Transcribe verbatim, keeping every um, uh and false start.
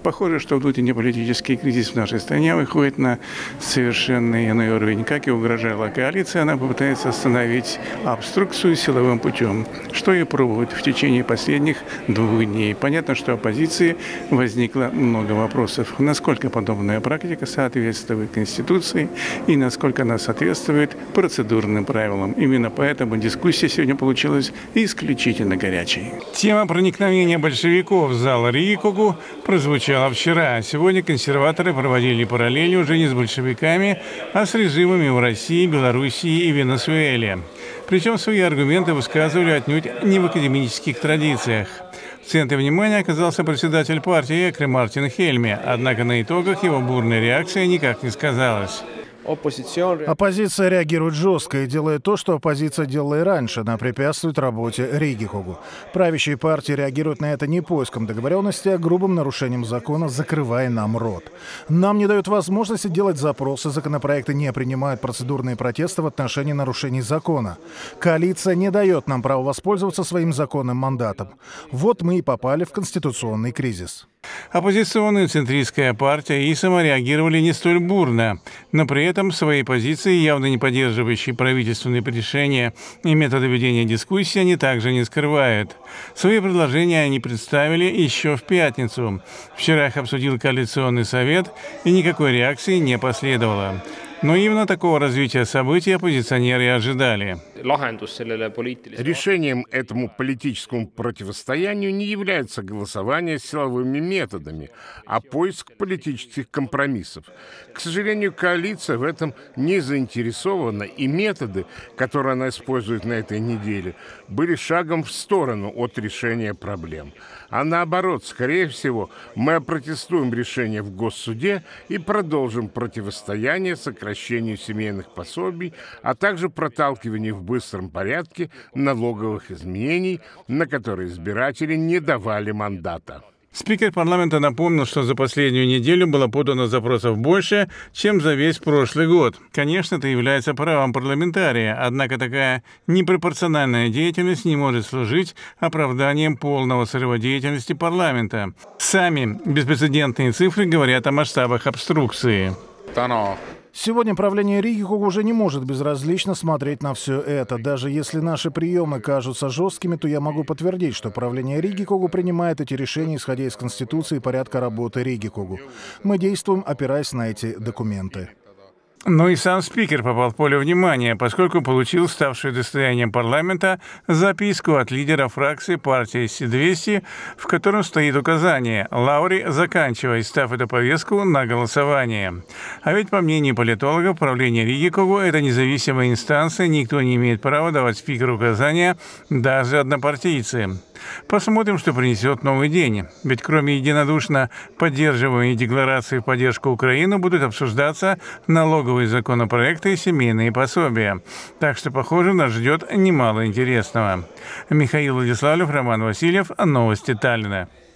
Похоже, что внутренний политический кризис в нашей стране выходит на совершенно иной уровень. Как и угрожала коалиция, она попытается остановить обструкцию силовым путем, что и пробует в течение последних двух дней. Понятно, что оппозиции возникло много вопросов. Насколько подобная практика соответствует Конституции и насколько она соответствует процедурным правилам. Именно поэтому дискуссия сегодня получилась исключительно горячей. Тема проникновения большевиков в зал Риги-Когу прозвучала вчера. Сегодня консерваторы проводили параллели уже не с большевиками, а с режимами в России, Белоруссии и Венесуэле. Причем свои аргументы высказывали отнюдь не в академических традициях. В центре внимания оказался председатель партии Экре Мартин Хельме, однако на итогах его бурная реакция никак не сказалась. Оппозиция реагирует жестко и делает то, что оппозиция делала и раньше. Она препятствует работе Риги-Когу. Правящие партии реагируют на это не поиском договоренности, а грубым нарушением закона, закрывая нам рот. Нам не дают возможности делать запросы, законопроекты не принимают процедурные протесты в отношении нарушений закона. Коалиция не дает нам права воспользоваться своим законным мандатом. Вот мы и попали в конституционный кризис. Оппозиционная центристская партия и сама реагировали не столь бурно, но при этом своей позиции, явно не поддерживающей правительственные решения и методы ведения дискуссии, они также не скрывают. Свои предложения они представили еще в пятницу. Вчера их обсудил коалиционный совет, и никакой реакции не последовало. Но именно такого развития событий оппозиционеры ожидали. Решением этому политическому противостоянию не является голосование силовыми методами, а поиск политических компромиссов. К сожалению, коалиция в этом не заинтересована, и методы, которые она использует на этой неделе, были шагом в сторону от решения проблем. А наоборот, скорее всего, мы опротестуем решение в Госсуде и продолжим противостояние сокращению семейных пособий, а также проталкиванию в быстром порядке налоговых изменений, на которые избиратели не давали мандата. Спикер парламента напомнил, что за последнюю неделю было подано запросов больше, чем за весь прошлый год. Конечно, это является правом парламентария, однако такая непропорциональная деятельность не может служить оправданием полного срыва деятельности парламента. Сами беспрецедентные цифры говорят о масштабах обструкции. Сегодня правление Риги-Когу уже не может безразлично смотреть на все это. Даже если наши приемы кажутся жесткими, то я могу подтвердить, что правление Риги-Когу принимает эти решения, исходя из Конституции и порядка работы Риги-Когу. Мы действуем, опираясь на эти документы. Но и сам спикер попал в поле внимания, поскольку получил ставшую достоянием парламента записку от лидера фракции партии Си двести, в котором стоит указание «Лаури, заканчивай, ставь эту повестку на голосование». А ведь, по мнению политологов, правление Риги-Когу – это независимая инстанция, никто не имеет права давать спикеру указания, даже однопартийцы. Посмотрим, что принесет новый день. Ведь кроме единодушно поддерживаемой декларации в поддержку Украины будут обсуждаться налоговые законопроекты и семейные пособия. Так что, похоже, нас ждет немало интересного. Михаил Владиславлев, Роман Васильев. Новости Таллина.